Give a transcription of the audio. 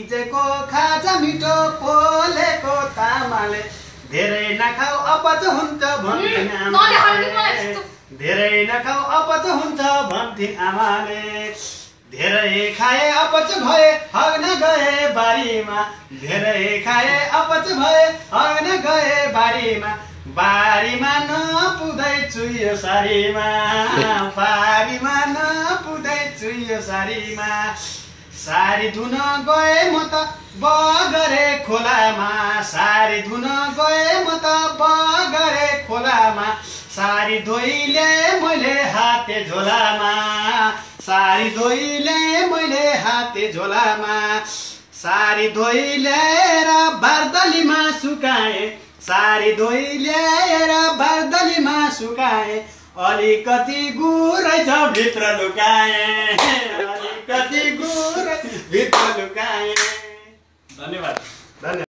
हिजोको खाजा मिठो पोलेको तामाले धेरै नखाऊ अपच हुन्छ भन्थिन् आमाले धेरै नखाऊ अपच हुन्छ भन्थिन् आमाले धेरै खाए अपच भए हग्न गए बारीमा धेरै खाए अपच भए हग्न गए बारीमा बारीमा नपुग्दैछु यो सारीमा बारीमा नपुग्दैछु यो सारीमा सारी धुन गए म त बगरे खोलामा सारी धुन गए म त बगरे खोलामा सारी धोइले मैले हाते झोलामा सारी धोइले मैले हाते झोलामा सारी धोइलेर बार्दलीमा सुकाए सारी धोइलेर बार्दलीमा सुकाए अलिकति गुरै छ भित्र लुकाए अलिकति गुरै भित्र लुकाए। धन्यवाद।